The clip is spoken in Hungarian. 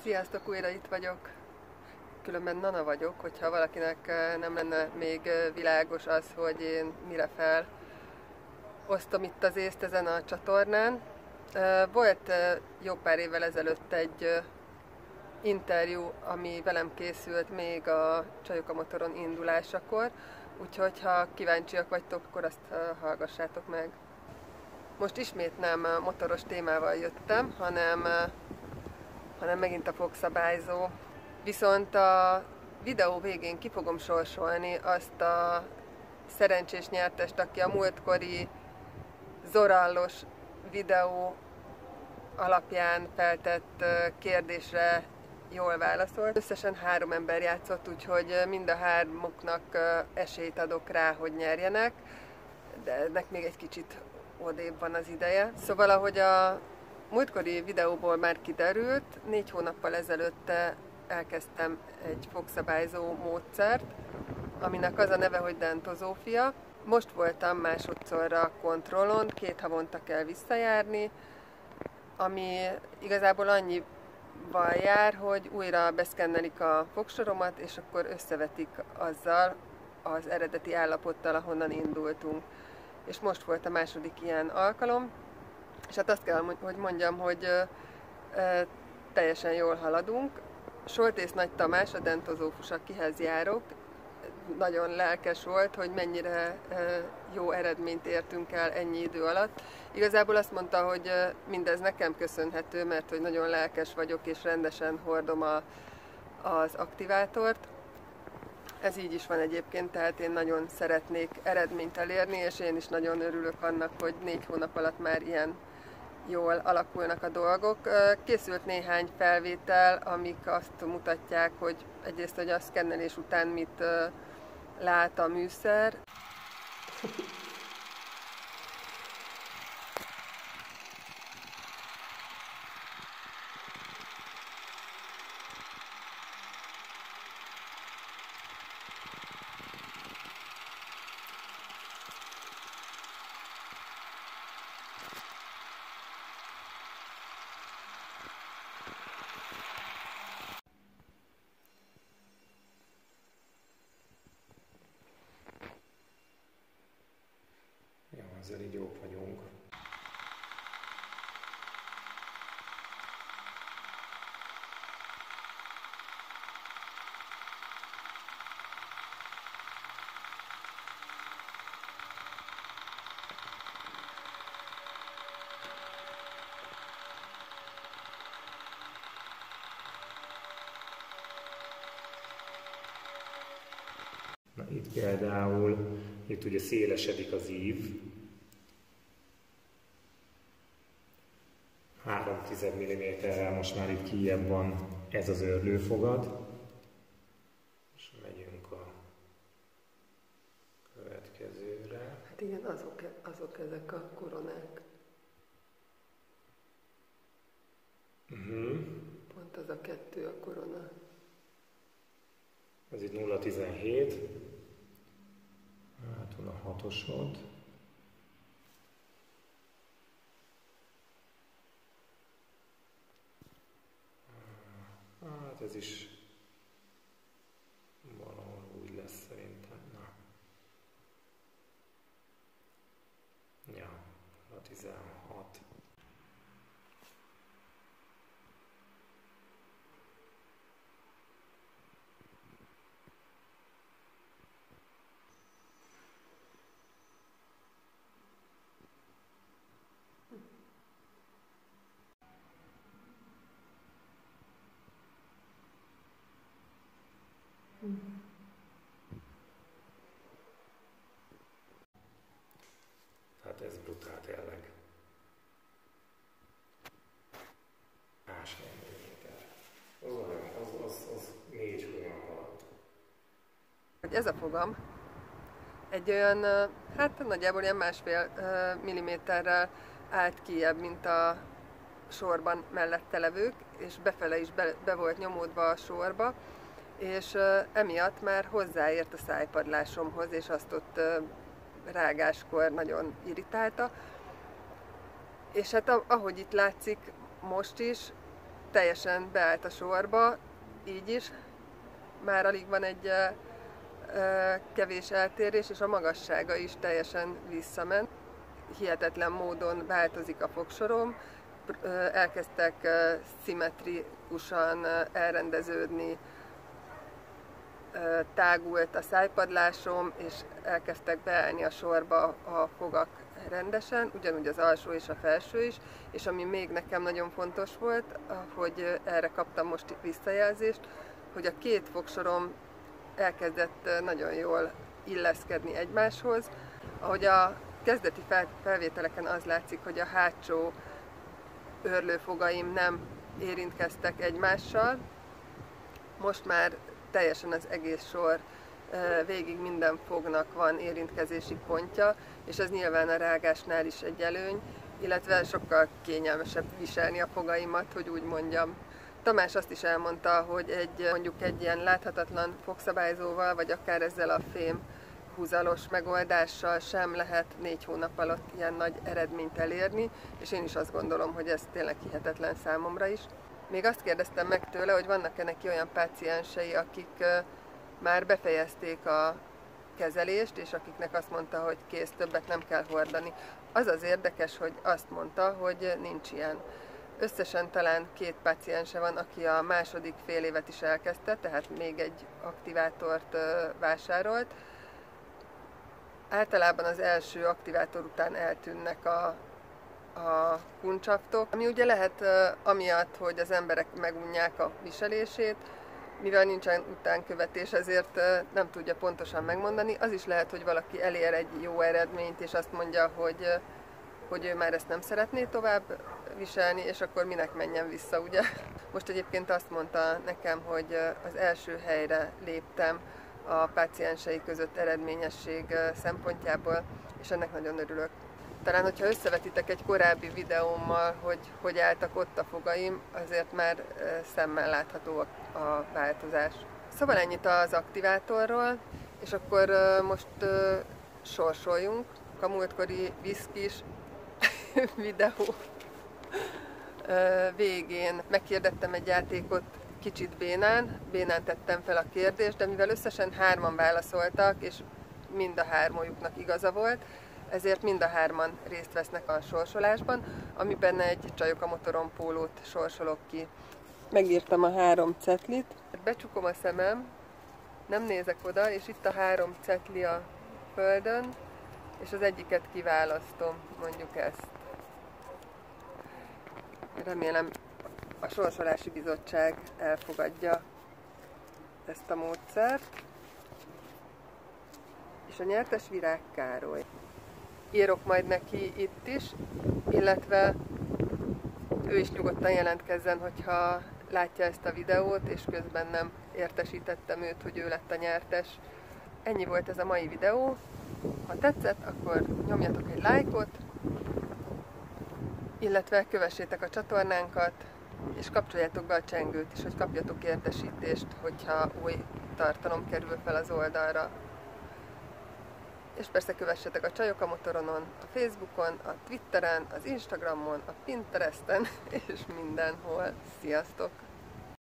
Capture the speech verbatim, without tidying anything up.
Sziasztok, újra itt vagyok. Különben Nana vagyok, hogyha valakinek nem lenne még világos az, hogy én mire fel osztom itt az észt ezen a csatornán. Volt jó pár évvel ezelőtt egy interjú, ami velem készült még a Csajok a motoron indulásakor, úgyhogy ha kíváncsiak vagytok, akkor azt hallgassátok meg. Most ismét nem motoros témával jöttem, hanem, hanem megint a fogszabályzó. Viszont a videó végén ki fogom sorsolni azt a szerencsés nyertest, aki a múltkori Zorallos videó alapján feltett kérdésre jól válaszolt. Összesen három ember játszott, úgyhogy mind a hármuknak esélyt adok rá, hogy nyerjenek, de ennek még egy kicsit odébb van az ideje. Szóval, ahogy a múltkori videóból már kiderült, négy hónappal ezelőtt elkezdtem egy fogszabályzó módszert, aminek az a neve, hogy dentozófia. Most voltam másodszorra kontrollon, két havonta kell visszajárni, ami igazából annyival jár, hogy újra beszkennelik a fogsoromat, és akkor összevetik azzal az eredeti állapottal, ahonnan indultunk. És most volt a második ilyen alkalom, és hát azt kell, hogy mondjam, hogy ö, ö, teljesen jól haladunk. Soltész Nagy Tamás, a dentozófus, akihez járok, nagyon lelkes volt, hogy mennyire jó eredményt értünk el ennyi idő alatt. Igazából azt mondta, hogy mindez nekem köszönhető, mert hogy nagyon lelkes vagyok, és rendesen hordom a, az aktivátort. Ez így is van egyébként, tehát én nagyon szeretnék eredményt elérni, és én is nagyon örülök annak, hogy négy hónap alatt már ilyen jól alakulnak a dolgok. Készült néhány felvétel, amik azt mutatják, hogy egyrészt, hogy a szkennelés után mit lát a műszer. Ezzel így jók vagyunk. Na itt például, itt ugye szélesedik az ív. három tized milliméterrel most már itt kijebb van ez az őrlőfogad. És megyünk a következőre. Hát igen, azok, azok ezek a koronák. Uh-huh. Pont az a kettő a korona. Ez itt nulla tizenhét. Hátul a hatosod. Hát ez is valahol úgy lesz szerintem. Na. Ja, a tizenhat. Hát ez brutál tényleg. Másfél milliméter. Az olyan, az, az, az négy hónap alatt. Ez a fogam egy olyan, hát nagyjából ilyen másfél milliméterrel állt kijebb, mint a sorban mellette levők, és befele is be, be volt nyomódva a sorba, és emiatt már hozzáért a szájpadlásomhoz, és azt ott rágáskor nagyon irritálta. És hát ahogy itt látszik most is, teljesen beállt a sorba, így is. Már alig van egy kevés eltérés, és a magassága is teljesen visszament. Hihetetlen módon változik a fogsorom, elkezdtek szimmetrikusan elrendeződni, tágult a szájpadlásom, és elkezdtek beállni a sorba a fogak rendesen, ugyanúgy az alsó és a felső is, és ami még nekem nagyon fontos volt, hogy erre kaptam most visszajelzést, hogy a két fogsorom elkezdett nagyon jól illeszkedni egymáshoz. Ahogy a kezdeti felvételeken az látszik, hogy a hátsó őrlőfogaim nem érintkeztek egymással, most már teljesen az egész sor, végig minden fognak van érintkezési pontja, és ez nyilván a rágásnál is egy előny, illetve sokkal kényelmesebb viselni a fogaimat, hogy úgy mondjam. Tamás azt is elmondta, hogy egy, mondjuk egy ilyen láthatatlan fogszabályzóval, vagy akár ezzel a fém húzalos megoldással sem lehet négy hónap alatt ilyen nagy eredményt elérni, és én is azt gondolom, hogy ez tényleg hihetetlen számomra is. Még azt kérdeztem meg tőle, hogy vannak-e neki olyan páciensei, akik már befejezték a kezelést, és akiknek azt mondta, hogy kész, többet nem kell hordani. Az az érdekes, hogy azt mondta, hogy nincs ilyen. Összesen talán két páciense van, aki a második fél évet is elkezdte, tehát még egy aktivátort vásárolt. Általában az első aktivátor után eltűnnek a, a kuncsaftok, ami ugye lehet amiatt, hogy az emberek megunják a viselését, mivel nincsen utánkövetés, ezért nem tudja pontosan megmondani. Az is lehet, hogy valaki elér egy jó eredményt, és azt mondja, hogy, hogy ő már ezt nem szeretné tovább viselni, és akkor minek menjen vissza, ugye? Most egyébként azt mondta nekem, hogy az első helyre léptem a páciensei között eredményesség szempontjából, és ennek nagyon örülök. Talán, hogyha összevetitek egy korábbi videómmal, hogy hogy álltak ott a fogaim, azért már szemmel látható a, a változás. Szóval ennyit az aktivátorról, és akkor most sorsoljunk. A múltkori viszkis videó végén megkérdettem egy játékot kicsit bénán, bénán tettem fel a kérdést, de mivel összesen hárman válaszoltak, és mind a hármójuknak igaza volt, ezért mind a hárman részt vesznek a sorsolásban, amiben egy Csajok a motoron pólót sorsolok ki. Megírtam a három cetlit, becsukom a szemem, nem nézek oda, és itt a három cetli a földön, és az egyiket kiválasztom, mondjuk ezt. Remélem a Sorsolási Bizottság elfogadja ezt a módszert. És a nyertes Virág Károly. Írok majd neki itt is, illetve ő is nyugodtan jelentkezzen, hogyha látja ezt a videót, és közben nem értesítettem őt, hogy ő lett a nyertes. Ennyi volt ez a mai videó. Ha tetszett, akkor nyomjatok egy lájkot, illetve kövessétek a csatornánkat, és kapcsoljátok be a csengőt is, hogy kapjatok értesítést, hogyha új tartalom kerül fel az oldalra. És persze kövessetek a Csajok a Motoronon, a Facebookon, a Twitteren, az Instagramon, a Pinteresten, és mindenhol. Sziasztok!